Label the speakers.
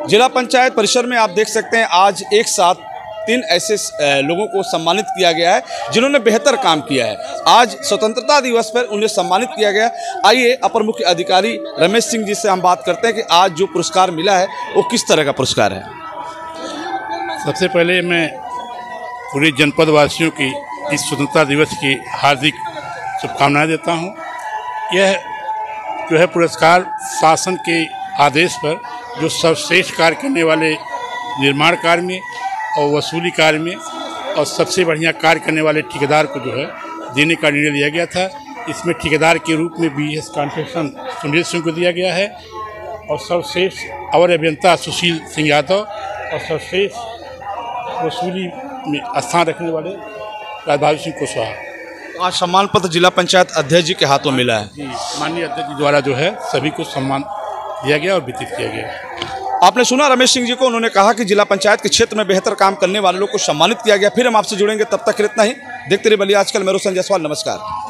Speaker 1: जिला पंचायत परिसर में आप देख सकते हैं आज एक साथ 3 ऐसे लोगों को सम्मानित किया गया है जिन्होंने बेहतर काम किया है। आज स्वतंत्रता दिवस पर उन्हें सम्मानित किया गया। आइए अपर मुख्य अधिकारी रमेश सिंह जी से हम बात करते हैं कि आज जो पुरस्कार मिला है वो किस तरह का पुरस्कार है।
Speaker 2: सबसे पहले मैं पूरे जनपद वासियों की इस स्वतंत्रता दिवस की हार्दिक शुभकामनाएं देता हूं। यह जो है पुरस्कार शासन के आदेश पर जो सर्वश्रेष्ठ कार्य करने वाले निर्माण कार्य में और वसूली कार्य में और सबसे बढ़िया कार्य करने वाले ठेकेदार को जो है देने का निर्णय लिया गया था। इसमें ठेकेदार के रूप में BS कॉन्ट्रैक्शन सुनील सिंह को दिया गया है और सर्वश्रेष्ठ अवर अभियंता सुशील सिंह यादव और सर्वश्रेष्ठ वसूली में स्थान रखने वाले राजभावी सिंह कुशवाहा।
Speaker 1: आज सम्मान पत्र जिला पंचायत अध्यक्ष जी के हाथों मिला है।
Speaker 2: जी, माननीय अध्यक्ष जी द्वारा जो है सभी को सम्मान दिया गया और वितरित किया गया।
Speaker 1: आपने सुना रमेश सिंह जी को, उन्होंने कहा कि जिला पंचायत के क्षेत्र में बेहतर काम करने वाले लोगों को सम्मानित किया गया। फिर हम आपसे जुड़ेंगे, तब तक इतना ही। देखते रहिए बलिया आजकल। मैं रोशन जायसवाल, नमस्कार।